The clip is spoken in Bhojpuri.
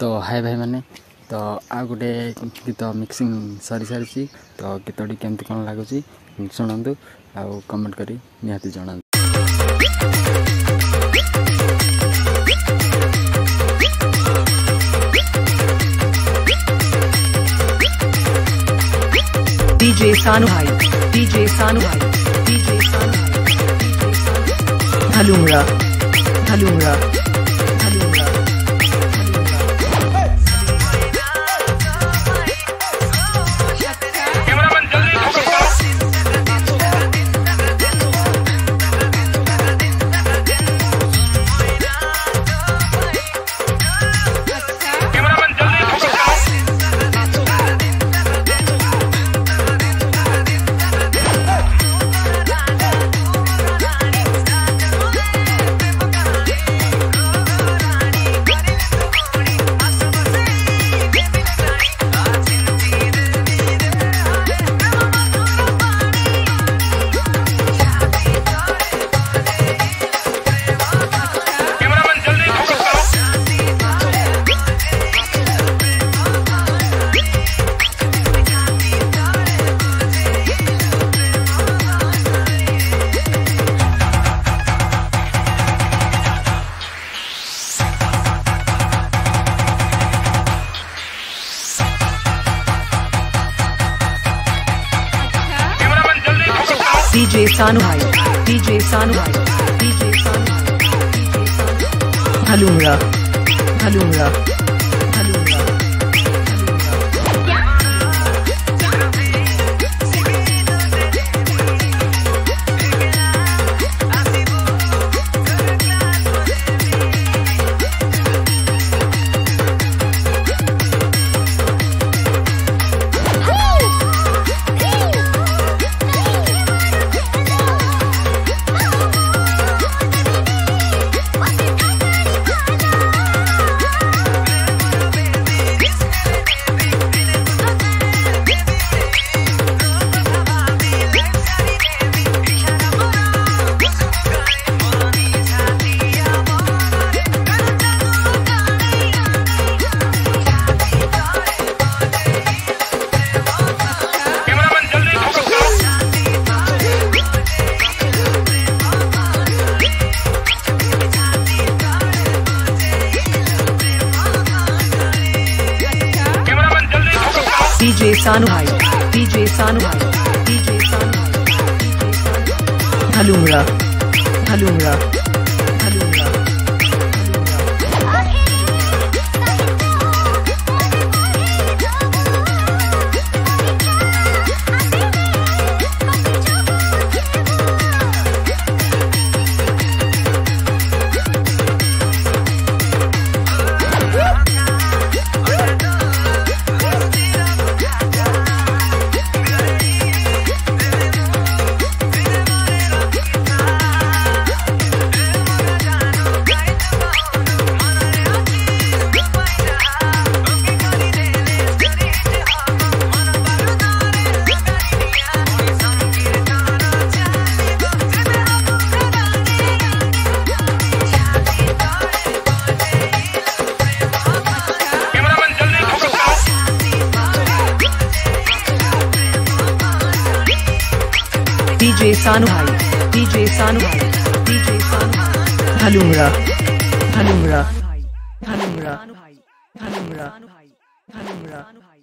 तो हाय भाई मैंने तो आ गोटे गीत मिक्सिंग सरी सारी तो गीतटी केमती कौन लगुच शुणु आउ कमेंट करी निहाती जना। DJ Sanu Bhai, DJ Sanu Bhai, DJ Sanu Bhai, Halumra, Halumra, Halumra, DJ Sanu Bhai, DJ Sanu Bhai, DJ Sanu Bhai, Halumra, Halumra, Halumra. DJ Sanu Bhai, DJ Sanu Bhai, DJ Sanu Bhai, Halumra, Halumra, Halumra. DJ Sanu Bhai, DJ Sanu Bhai, DJ Sanu Bhai, Halumra, Halumra, Halumra, Halumra, Halumra.